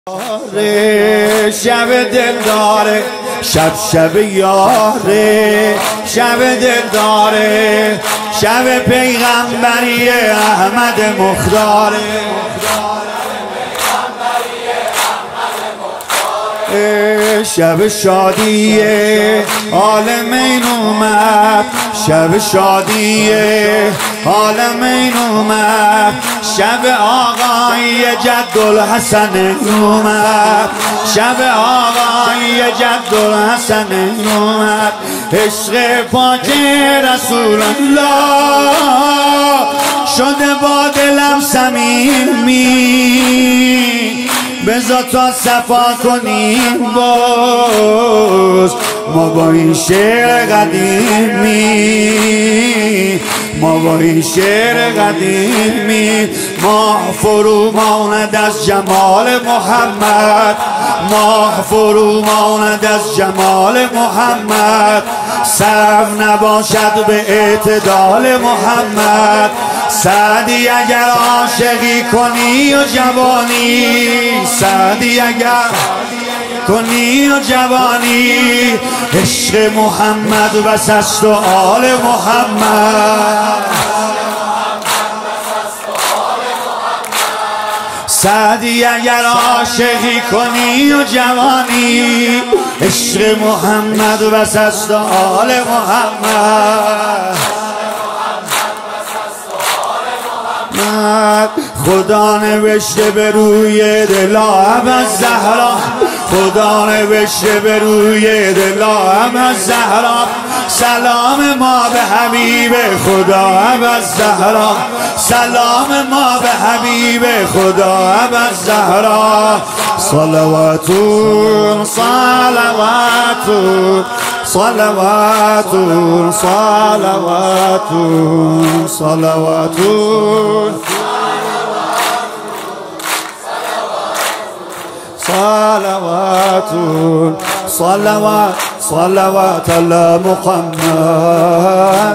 شب دل داره، شب یاره، شب دل داره، شب پیغمبری احمد مختاره. شب شادیه عالمین اومد، شب شادیه عالمین اومد، شب آقای جدالحسن اومد، شب آقای جدالحسن اومد. عشق پاک رسول الله شده با دلم صمیمی، بذار تا صفا کنیم باز ما با این شعر قدیمی، ما با این شعر قدیمی. ما فرو ماند از جمال محمد، ما فرو ماند از جمال محمد، سر نباشد به اعتدال محمد. سعدی اگر عاشقی کنی و جوانی، سعدی اگر کنی و جوانی، عشق محمد بس است و آل محمد. سعدی اگر عاشقی کنی و جوانی، عشق محمد بس است و آل محمد. خدا نوشته به روی دلم از زهرا، خدا نوشته به روی دلم از زهرا، سلام ما به حبیب خدا از زهرا، سلام ما به حبیب خدا از زهرا. صلواتون صلواتون صلواتون صلواتون صلواتون صلواتون صلوات صلوات على محمد.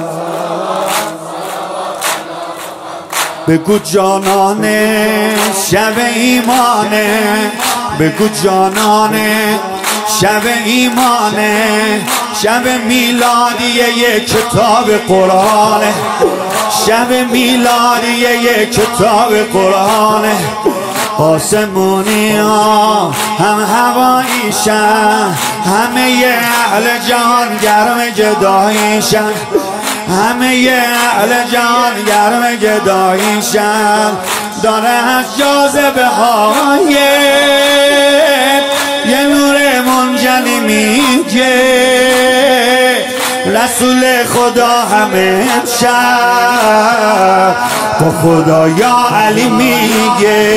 بگو جانانه شب ایمانه، بگو جانانه شب ایمانه، شب میلادی یک کتاب قرآنه، شب میلادی یک کتاب قرآنه. آسمونی ها هم هواییشن، همه اهل جان گرم گداییشن، همه اهل جان گرم گداییشن. داره از جاذبه های یه نور منجلی میگه، رسول خدا همه شب با خدا یا علی میگه،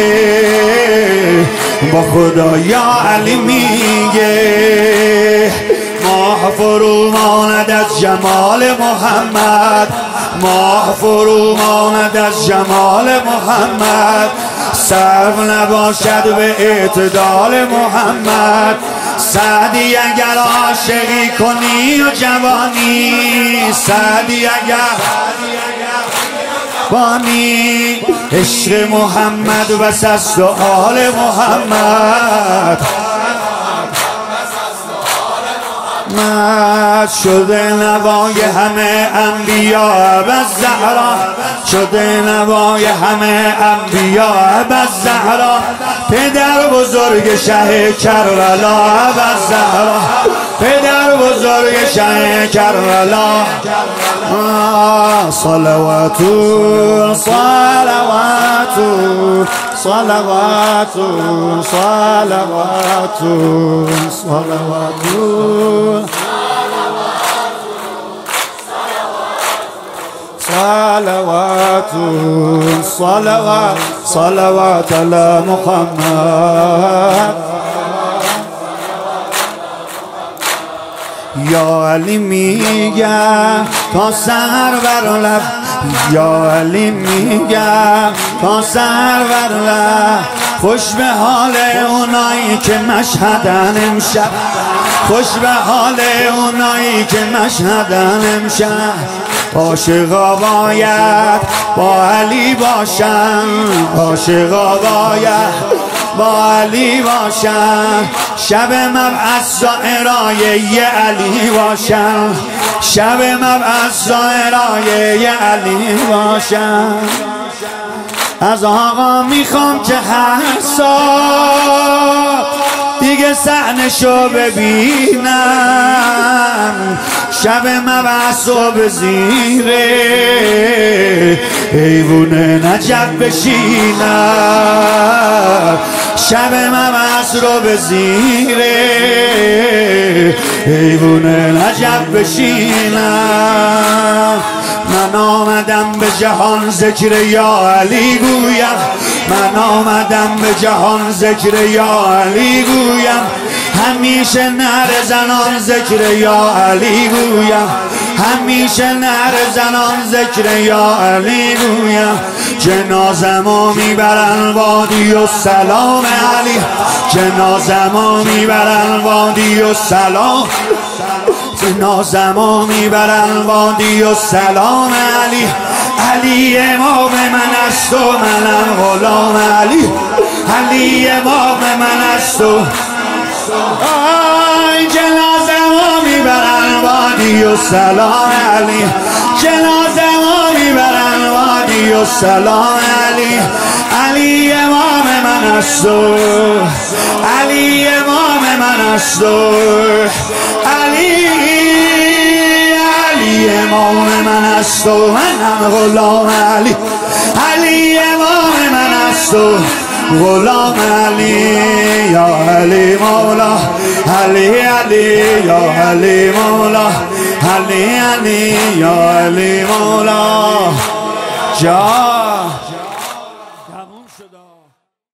با خدا یا علی میگه. ماه فرو ماند از جمال محمد، ماه فرو ماند از جمال محمد، سرو نباشد به اعتدال محمد. سعدی اگر عاشقی کنی و جوانی، سعدی اگر بانی، عشق محمد بس است و آل محمد. مد شده نوای همه انبیا از زهرا، شده نوای همه انبیا از زهرا، پدر بزرگ شه کربلا از زهرا، پدر بزرگ شه کربلا. صلواتون صلواتون صلواتون صلواتون صلواتون صلواتون صلوات صلوات على محمد. یا علی میگم تا سر بر لب، یا علی میگم تا سر بر لب، خوش به حال اونایی که مشهدن امشب، خوش به حال اونایی که مشهدن امشب. عاشقا باید با علی باشن، عاشقا باید با علی باشم، شب مبعث زائرای علی باشم، شب مبعث زائرای علی باشم. از آقا میخوام که هر سال دیگه صحنه‌شو ببینم، شب مبعثو به زیر ایوون نجف بشینم، شب مبعث رو به زیر ایوون نجف بشینم. من آمدم به جهان ذکر یا علی گویم، من آمدم به جهان ذکر یا علی گویم، همیشه نر زنان ذکر یا علی گویم، همیشه نر زنان ذکر یا علی گویم. جنازمو میبرن وادی و سلام علی، جنازمو میبرن وادی و سلام، جنازمو میبرن وادی و سلام علی. علی امام من است و منم غلام علی، علی امام من است و جنازمو میبرن وادی و سلام علی، جنازمو میبرن وادی و سلام علی. علی امام من است و علی امام من است و علی امام من است و منم غلام علی، علی امام من است و غلام علی. یا علی مولا علی علی، یا علی مولا علی علی، یا علی مولا جا